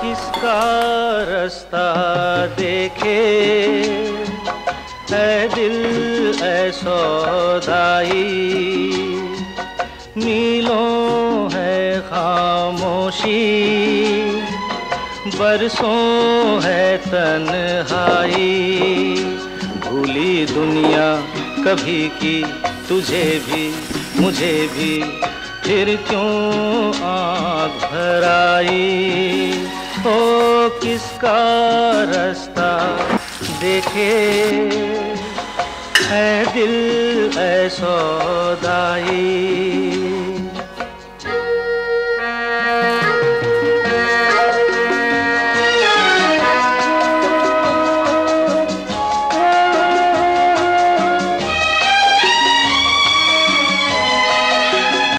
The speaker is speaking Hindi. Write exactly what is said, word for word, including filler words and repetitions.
किसका रास्ता देखे, ऐ दिल ऐ सौदाई। मीलों है खामोशी, बरसों है तन्हाई। भूली दुनिया कभी की तुझे भी मुझे भी, फिर क्यों आँख भर आई। ओ किसका रास्ता देखे, ऐ दिल ऐ सौदाई।